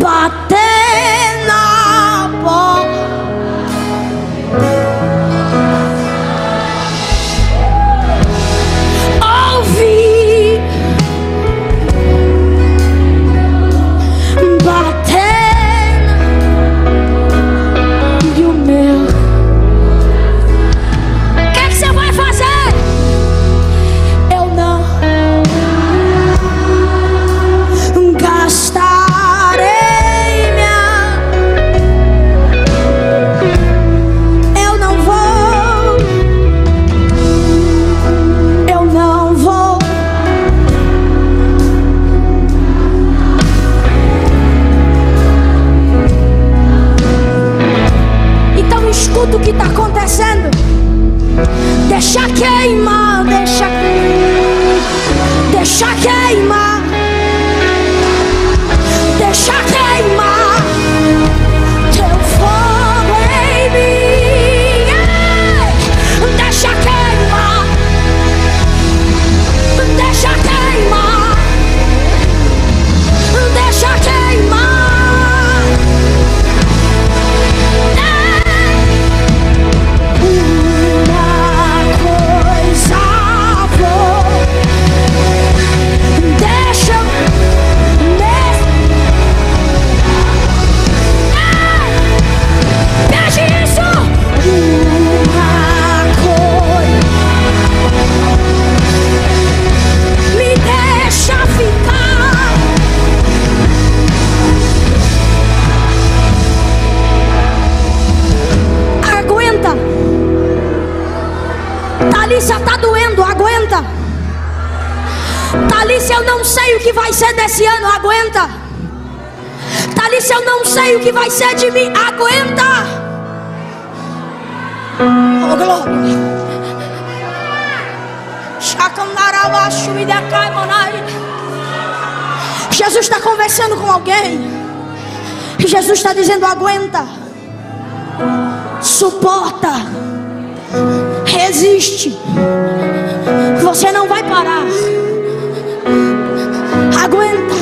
bater na porta. Ouvi bater e o meu. O que é que você vai fazer? Eu não gastarei minha. Eu não vou. Eu não vou. Então escuta o que está acontecendo. Deixa queimar, deixa queimar, deixa queimar teu fogo em mim. Deixa queimar, deixa queimar, deixa queimar. Uma coisa vou, deixa pede isso. Uma coisa me deixa ficar. Aguenta. Thalícia, tá doendo, aguenta. Thalícia, eu não sei o que vai ser desse ano, aguenta. Thalícia, eu não sei o que vai ser de mim, aguenta. Oh, glória. Jesus está conversando com alguém. E Jesus está dizendo: aguenta, suporta, resiste. Você não vai parar. Aguenta.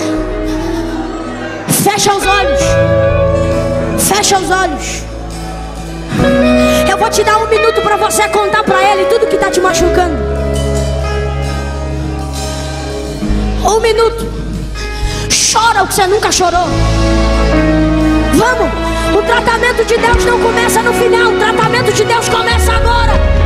Fecha os olhos. Fecha os olhos. Eu vou te dar 1 minuto para você contar para ele tudo que está te machucando. 1 minuto. Chora o que você nunca chorou. Vamos. O tratamento de Deus não começa no final. O tratamento de Deus começa agora.